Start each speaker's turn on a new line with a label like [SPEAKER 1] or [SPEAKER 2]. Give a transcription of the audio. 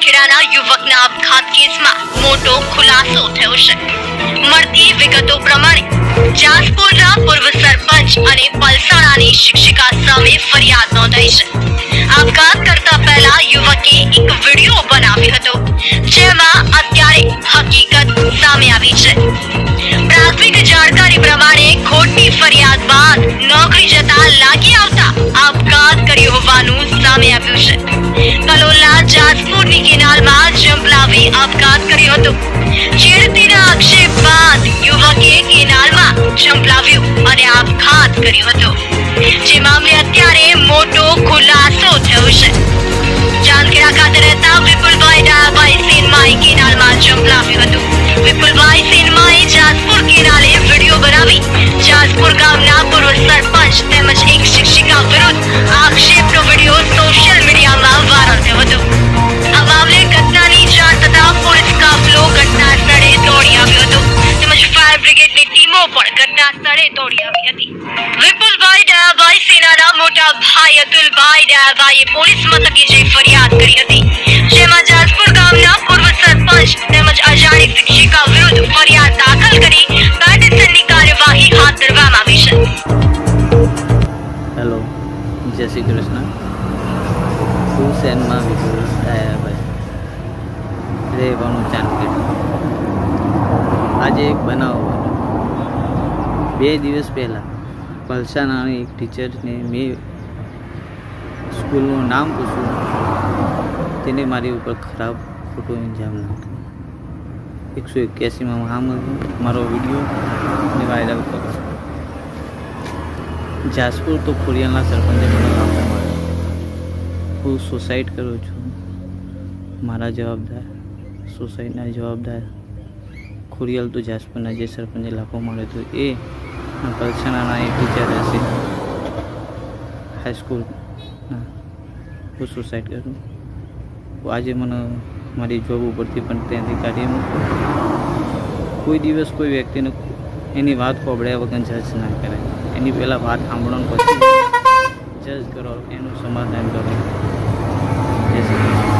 [SPEAKER 1] ચાંદખેડાના યુવકના આપઘાત કેસમાં મોટો ખુલાસો થયો છે। મળતી વિગતો પ્રમાણે જાસપુરના પૂર્વ સરપંચ અને પલસાણાની શિક્ષિકા સામે ફરિયાદ નોંધાઈ છે। આપઘાત કરતા પહેલા યુવકે એક વિડિયો બનાવ્યો હતો, જેમાં અત્યારે હકીકત સામે આવી છે। પ્રાથમિક જાણકારી પ્રમાણે ખોટી ફરિયાદ બાદ નોકરી જતા લાગી આવતા આપઘાત કર્યો હોવાનું સામે આવ્યું છે। કલોલના જાસપુરની કેનાલમાં જંપલાવી આપઘાત કર્યો હતો। છેડતીના આક્ષેપ બાદ યુવકે કેનાલમાં જંપલાવ્યું અને આપઘાત કર્યો હતો, જે મામલે અત્યારે મોટો ખુલાસો થયો છે। ચાંદખેડા ખાતે રહેતા વિપુલભાઈ ડાયાભાઈ સેનમાએ કેનાલમાં જંપલાવ્યું હતું। વિપુલભાઈ સેનમાએ જાસપુર કેનાલે વિડીયો બનાવી જાસપુર ગામના પૂર્વ સરપંચ તેમજ એક શિક્ષિકા વિરુદ્ધ આક્ષેપનો વિડીયો સોશિયલ મીડિયામાં વાયરલ થયો હતો। આ મામલે ઘટનાની જાણ થતાં પોલીસ કાફલો ઘટના સ્થળે દોડી આવ્યો હતો, તેમજ ફાયર બ્રિગેડની ટીમો પણ ઘટના સ્થળે દોડી આવી હતી। વિપુલભાઈ ડાયાભાઈ સેનાના મોટા ભાઈ અતુલભાઈ ડાયાભાઈએ પોલીસ મથકે જઈ ફરિયાદ કરી હતી, જેમાં જાસપુર ગામના પૂર્વ સરપંચ તેમજ અજાણી શિક્ષિકા વિરુદ્ધ ફરિયાદ દાખલ કરી કાયદેસરની કાર્યવાહી હાથ ધરવામાં આવી છે।
[SPEAKER 2] હેલો, જય શ્રી કૃષ્ણ। હું સેનમાં વિપુલ ડાયાભાઈ, રહેવાનું ચાંદખેડા। આજે એક બનાવ બન્યો। 2 દિવસ પહેલાં પલસાણાની એક ટીચરને મેં સ્કૂલનું નામ પૂછ્યું, તેને મારી ઉપર ખરાબ ખોટો ઇલ્ઝામ નાખ્યો। 181માં મારો વિડીયો વાયરલ કર્યો। જાસપુર તો ખોડિયાલના સરપંચે મને લાભો મળ્યો। હું સુસાઇડ કરું છું, મારા જવાબદાર સોસાયટીના જવાબદાર ખોડિયાલ તો જાસપુરના જે સરપંચે લાભો મળ્યો હતો એ પલસાણાના એક ટીચર હશે હાઈસ્કૂલના, હું સુસાઇડ કરું। આજે મને મારી જોબ ઉપરથી પણ ત્યાંથી કાઢી મૂકો। કોઈ દિવસ કોઈ વ્યક્તિને એની વાત સાંભળ્યા વગર જજ ના કરાય। એની પહેલાં વાત સાંભળવાનું પછી જજ કરો, એનું સમાધાન કરો। જય શ્રી કૃષ્ણ।